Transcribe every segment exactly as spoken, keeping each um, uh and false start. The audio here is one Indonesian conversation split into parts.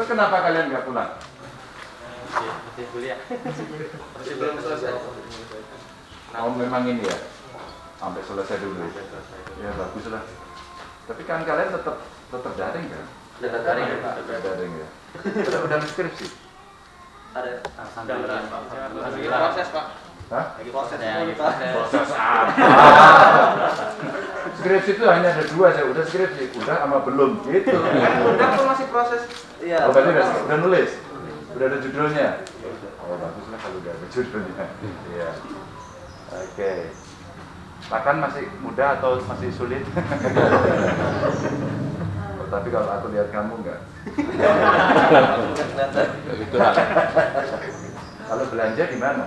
Terus kenapa kalian nggak pulang? Masih kuliah. Masih belum selesai. Oh memang ini ya, sampai selesai dulu. Ya bagus lah. Tapi kan kalian tetap tetap daring kan? Tetap daring ya Pak. Tetap daring ya. Udah udah skripsi? Ada. Lagi proses Pak. Hah? Lagi proses ya. Lagi proses. Proses apa? Skripsi itu hanya ada dua aja. Udah skripsi, udah sama belum gitu. Udah tuh masih proses. Iya. Oh berarti udah, udah nulis, udah ada judulnya. Oh bagus lah kalau udah ada judulnya. Iya. Oke. Makan masih muda atau masih sulit? Oh, tapi kalau aku lihat kamu enggak. Kebetulan. Kalau belanja di mana?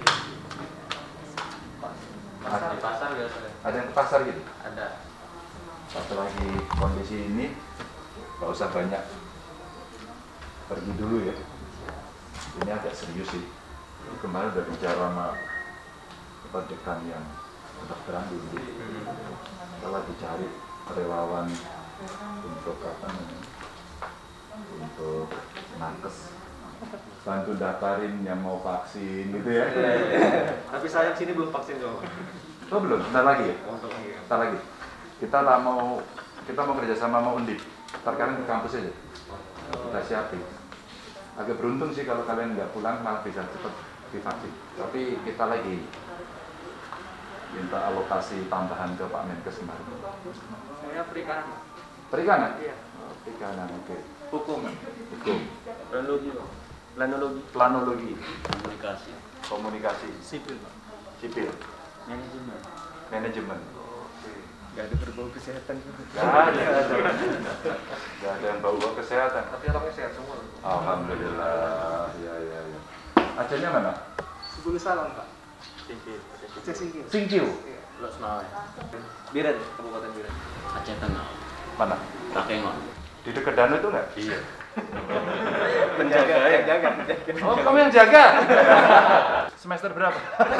Pasar, di pasar biasanya. Ada yang ke pasar gitu? Ada. Satu lagi kondisi ini nggak usah banyak pergi dulu ya. Ini agak serius sih. Kemarin udah bicara sama dekan yang kedokteran dulu. Kalau dicari relawan untuk apa namanya? Untuk nakes, bantu daftarin yang mau vaksin gitu ya. Tapi sayang sini belum vaksin dong. Oh belum, bentar lagi ya? Untuk lagi. Bentar lagi. Kita lah mau kita mau kerjasama sama Undip. Ntar kalian ke kampus aja. Kita siapin. Agak beruntung sih kalau kalian nggak pulang malah bisa cepat divaksin. Tapi kita lagi minta alokasi tambahan ke Pak Menkes kemarin. Saya perikanan. Perikanan? Iya. Oh, perikanan, oke. Okay. Hukum. Hukum. Planologi. Planologi. Planologi. Komunikasi. Komunikasi. Sipil Pak. Sipil. Manajemen. Manajemen. Oke. Gak ada berbau kesehatan. Gak ada. Gak ada yang bau-bau kesehatan. Tapi orangnya sehat semua. Alhamdulillah. Ya ya ya. Acehnya mana? Sebelum salam Pak. Singkil. Aceh Singkil. Singkil. Pulau Senawe. Biren, Kabupaten Biren. Aceh Tengah. Mana? Rakengon. Di dekat danau itu nggak? Iya. Penjaga, yang jaga. Oh, kamu yang jaga? Semester berapa?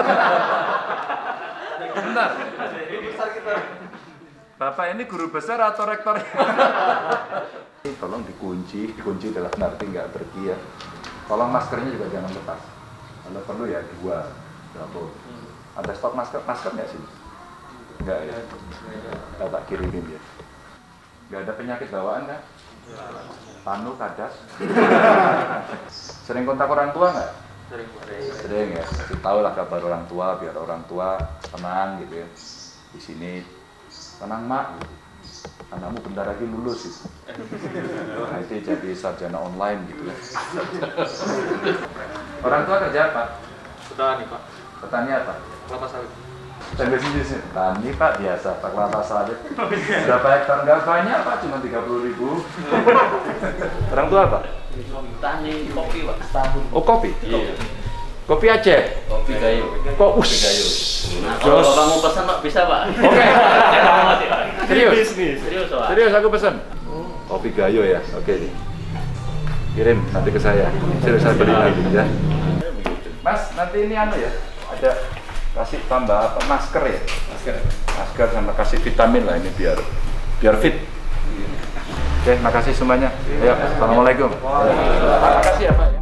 Bentar. Besar kita. Bapak ini guru besar atau rektor? Tolong dikunci, dikunci dalam arti nggak pergi ya. Tolong maskernya juga jangan lepas. Kalau perlu ya dua, double. Ada stok masker, masker nggak sih? Nggak ya. Kita tak kirimin ya. Nggak ada penyakit bawaan kan? Panu, kadas. Sering kontak orang tua nggak? Sering, Sering ya. Kasih tahu lah kabar orang tua biar orang tua tenang gitu ya. Di sini tenang mak. Gitu. Anakmu bentar lagi lulus gitu. Nah, itu jadi sarjana online gitu ya. Orang tua kerja apa? Petani Pak. Petani apa? Kelapa sawit. Sambil sini sih. Petani Pak biasa, Pak kelapa sawit. Berapa hektar? Nggak banyak Pak, cuma tiga puluh ribu. Orang tua apa? Tani kopi Pak setahun. Oh kopi? Iya. Kopi Aceh? Kopi gayo. Kok us? Nah, kalau bapak mau pesan Pak bisa Pak. Oke. Serius? Serius Pak. Serius aku pesan. Kopi Gayo ya. Oke nih. Kirim nanti ke saya. Serius saya beli nanti ya. Mas, nanti ini anu ya. Ada kasih tambah apa? Masker ya? Masker. Masker sama kasih vitamin lah ini biar biar fit. Oke, makasih semuanya. Ayo, assalamualaikum. Terima kasih ya Pak.